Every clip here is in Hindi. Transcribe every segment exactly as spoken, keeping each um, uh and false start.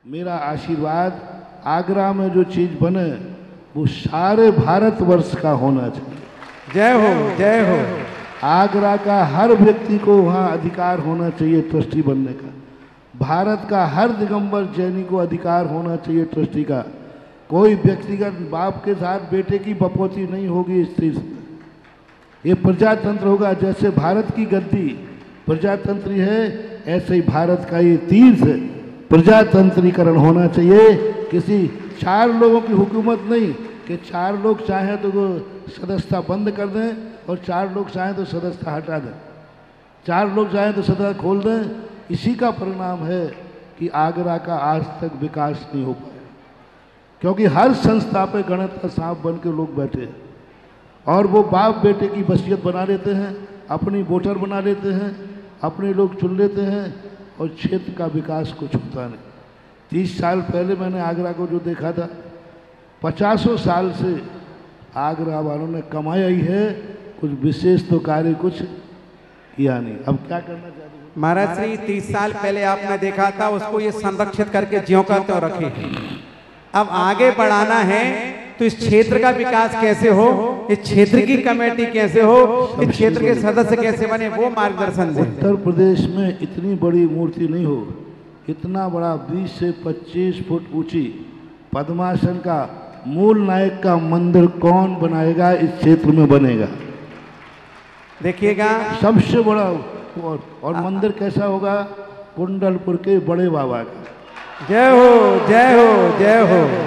मेरा आशीर्वाद आगरा में जो चीज बने वो सारे भारतवर्ष का होना चाहिए। जय हो, जय हो। आगरा का हर व्यक्ति को वहाँ अधिकार होना चाहिए ट्रस्टी बनने का। भारत का हर दिगंबर जैनी को अधिकार होना चाहिए ट्रस्टी का। कोई व्यक्तिगत बाप के साथ बेटे की बपौती नहीं होगी इस चीज में। ये प्रजातंत्र होगा। जैसे भारत की गद्दी प्रजातंत्री है, ऐसे ही भारत का ये तीर्थ प्रजातंत्रीकरण होना चाहिए। किसी चार लोगों की हुकूमत नहीं कि चार लोग चाहें तो वो सदस्यता बंद कर दें और चार लोग चाहें तो सदस्यता हटा दें, चार लोग चाहें तो सदस्यता खोल दें। इसी का परिणाम है कि आगरा का आज तक विकास नहीं हो पाया, क्योंकि हर संस्था पे गणित का सांप बन के लोग बैठे हैं और वो बाप बेटे की वसीयत बना लेते हैं, अपनी वोटर बना लेते हैं, अपने लोग चुन लेते हैं और क्षेत्र का विकास कुछ होता नहीं। तीस साल पहले मैंने आगरा को जो देखा था, पचासों साल से आगरा वालों ने कमाया ही है, कुछ विशेष तो कार्य कुछ किया नहीं। अब क्या करना चाहते हैं महाराज श्री? तीस साल पहले आपने देखा था, उसको ये संरक्षित करके ज्यों का त्यों रखे। अब आगे बढ़ाना है तो इस क्षेत्र का विकास कैसे हो, इस क्षेत्र की कमेटी कैसे हो, इस क्षेत्र के सदस्य कैसे बने, वो मार्गदर्शन दें। उत्तर प्रदेश में इतनी बड़ी मूर्ति नहीं हो, इतना बड़ा बीस से पच्चीस फुट ऊंची पद्मासन का मूल नायक का मंदिर कौन बनाएगा? इस क्षेत्र में बनेगा, देखिएगा सबसे बड़ा। और, और मंदिर कैसा होगा? कुंडलपुर के बड़े बाबा का। जय हो, जय हो, जय हो।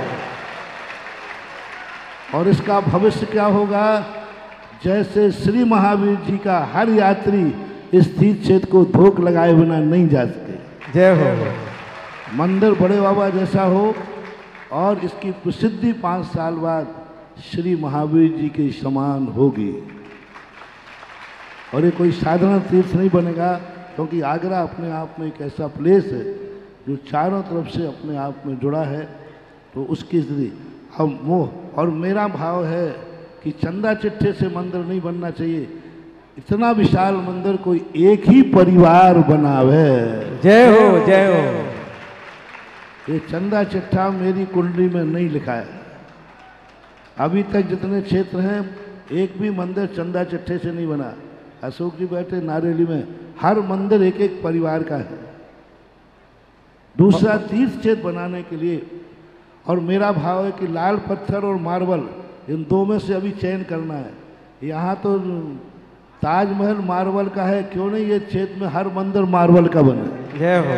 और इसका भविष्य क्या होगा? जैसे श्री महावीर जी का हर यात्री इस तीर्थ क्षेत्र को धोख लगाए बिना नहीं जा सके। जय हो। मंदिर बड़े बाबा जैसा हो और इसकी प्रसिद्धि पाँच साल बाद श्री महावीर जी के समान होगी। और ये कोई साधारण तीर्थ नहीं बनेगा, क्योंकि आगरा अपने आप में एक ऐसा प्लेस है जो चारों तरफ से अपने आप में जुड़ा है। तो उसकी स्थिति हम वो, और मेरा भाव है कि चंदा चिट्ठे से मंदिर नहीं बनना चाहिए। इतना विशाल मंदिर कोई एक ही परिवार बनावे। जय हो, जय हो। ये चंदा चिट्ठा मेरी कुंडली में नहीं लिखा है। अभी तक जितने क्षेत्र हैं एक भी मंदिर चंदा चिट्ठे से नहीं बना। अशोक जी बैठे नारेली में, हर मंदिर एक एक परिवार का है। दूसरा, तीर्थ क्षेत्र बनाने के लिए, और मेरा भाव है कि लाल पत्थर और मार्बल इन दो में से अभी चयन करना है। यहाँ तो ताजमहल मार्बल का है, क्यों नहीं ये क्षेत्र में हर मंदिर मार्बल का बने? जय हो।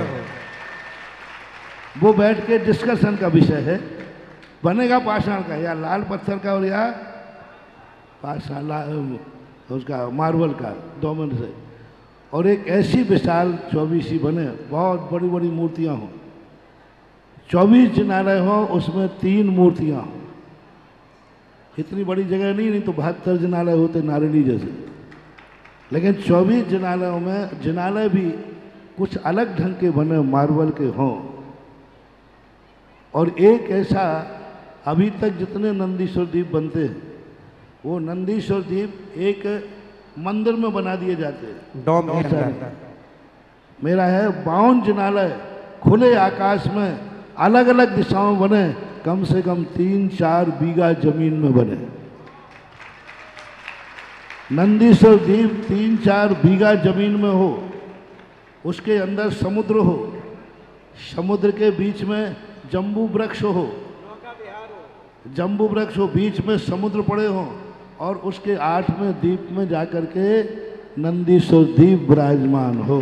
वो बैठ के डिस्कशन का विषय है, बनेगा पाषाण का या लाल पत्थर का, और या पाषाण उसका मार्बल का, दो में से। और एक ऐसी विशाल चौबीसी बने, बहुत बड़ी बड़ी मूर्तियां हों, चौबीस जिनालय हो, उसमें तीन मूर्तियां हों। इतनी बड़ी जगह नहीं, नहीं तो बहत्तर जिनालय होते नारेली जैसे। लेकिन चौबीस जिनालयों में जिनालय भी कुछ अलग ढंग के बने, मार्बल के हों। और एक ऐसा, अभी तक जितने नंदीश्वर द्वीप बनते हैं वो नंदीश्वर द्वीप एक मंदिर में बना दिए जाते हैं। डोम मेरा है बावन जिनालय खुले आकाश में अलग अलग दिशाओं बने, कम से कम तीन चार बीघा जमीन में बने। नंदीश्वर द्वीप तीन चार बीघा जमीन में हो, उसके अंदर समुद्र हो, समुद्र के बीच में जम्बू वृक्ष हो, जम्बू वृक्ष हो, बीच में समुद्र पड़े हो, और उसके आठवें द्वीप में जाकर के नंदीश्वर द्वीप विराजमान हो।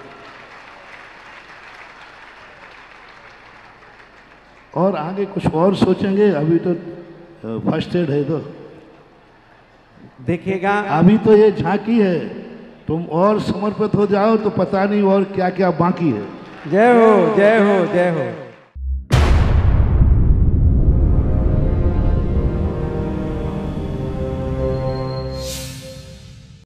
और आगे कुछ और सोचेंगे, अभी तो फर्स्ट एड है। तो देखिएगा, अभी तो ये झांकी है, तुम और समर्पित हो जाओ तो पता नहीं और क्या क्या बाकी है। जय हो, जय हो, जय हो।